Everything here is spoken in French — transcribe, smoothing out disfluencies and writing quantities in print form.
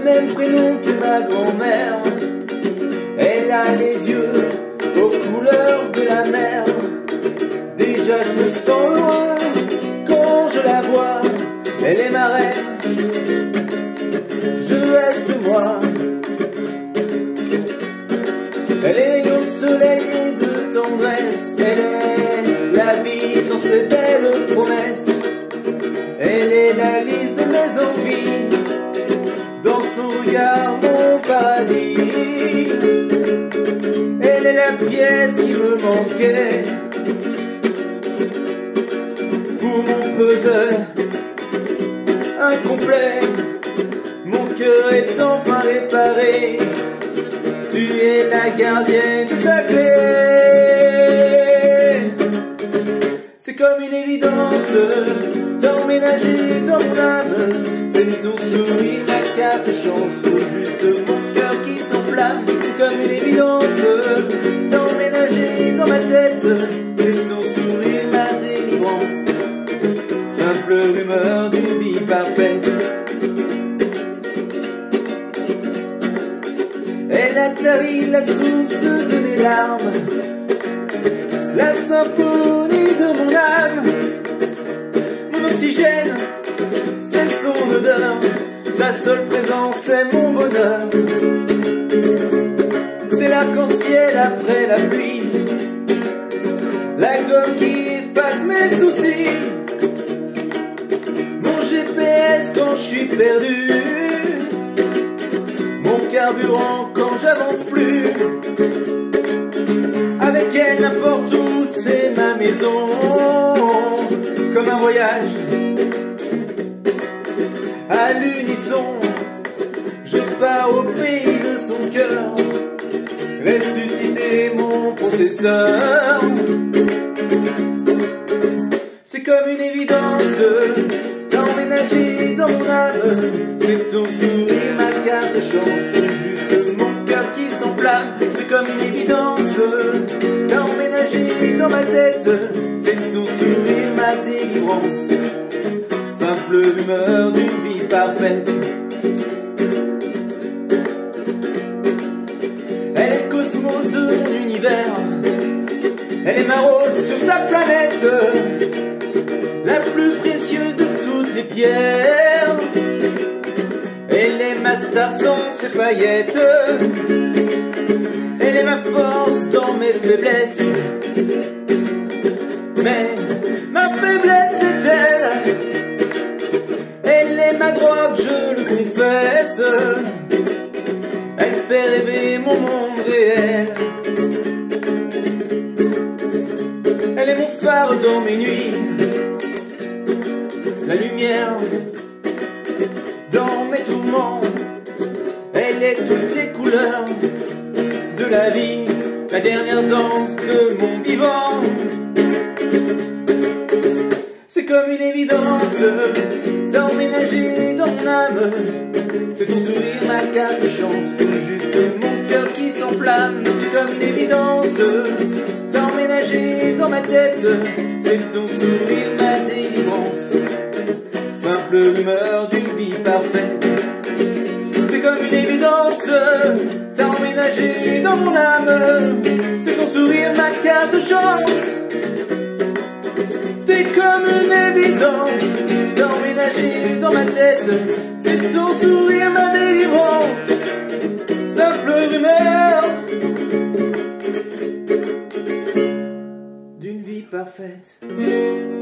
même prénom que ma grand-mère. Elle a les yeux aux couleurs de la mer. Déjà je me sens heureux quand je la vois. Elle est ma reine, je reste moi. Elle est rayon de soleil et de tendresse. Elle est la vie sans ses belles promesses. Elle est la liste de mes envies. Dans son regard mon paradis. Elle est la pièce qui me manquait pour mon puzzle incomplet. Mon cœur est enfin réparé. Tu es la gardienne de sa clé. C'est comme une évidence d'emménager dans mon âme. C'est ton sourire, ma carte chance, ou juste mon cœur qui s'enflamme. C'est comme une évidence d'emménager dans ma tête. C'est ton sourire, ma délivrance. Simple rumeur d'une vie parfaite. Elle a tari la source de mes larmes, la symphonie de mon âme. Mon oxygène, c'est son odeur, sa seule présence est mon bonheur. C'est l'arc-en-ciel après la pluie, la gomme qui efface mes soucis, mon GPS quand je suis perdu, mon carburant quand j'avance plus. Avec elle n'importe où c'est ma maison. Comme un voyage à l'unisson, je pars au pays de son cœur, ressusciter mon processeur. C'est comme une évidence d'emménager dans mon âme. C'est ton sourire, ma carte chance, juste mon cœur qui s'enflamme. C'est comme une évidence d'emménager dans ma tête. C'est ton sourire, ma délivrance. Simple rumeur d'une vie parfaite. Elle est le cosmos de mon univers. Elle est ma rose sur sa planète, la plus précieuse de toutes les pierres. Elle est ma star sans ses paillettes. Elle est ma force dans mes faiblesses. Mais ma faiblesse est elle. Elle est ma drogue, je le confesse. Elle fait rêver mon monde réel. Elle est mon phare dans mes nuits, la lumière dans mes tourments. Elle est toutes les couleurs de la vie, la dernière danse de mon vivant. C'est comme une évidence d'emménager dans mon âme. C'est ton sourire, ma carte chance, juste mon cœur qui s'enflamme. C'est comme une évidence d'emménager dans ma tête. C'est ton sourire, ma délivrance. Simple rumeur d'une vie parfaite. C'est comme une évidence d'emménager dans mon âme. C'est ton sourire, ma carte chance. T'es comme une évidence d'emménager dans ma tête. C'est ton sourire, ma délivrance. Simple rumeur d'une vie parfaite.